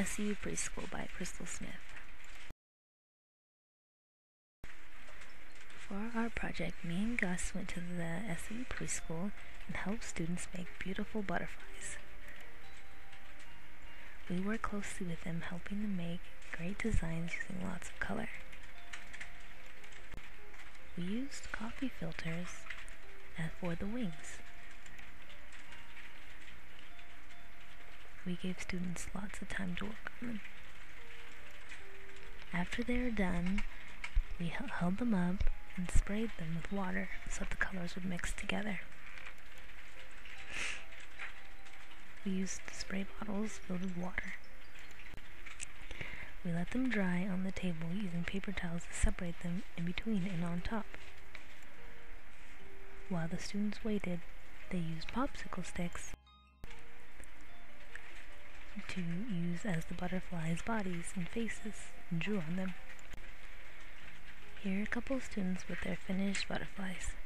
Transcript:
SCU Preschool by Crystal Smith. For our project, me and Gus went to the SCU Preschool and helped students make beautiful butterflies. We worked closely with them, helping them make great designs using lots of color. We used coffee filters for the wings. We gave students lots of time to work on them. After they were done, we held them up and sprayed them with water so the colors would mix together. We used spray bottles filled with water. We let them dry on the table using paper towels to separate them in between and on top. While the students waited, they used popsicle sticks to use as the butterflies' bodies and faces and drew on them. Here are a couple of students with their finished butterflies.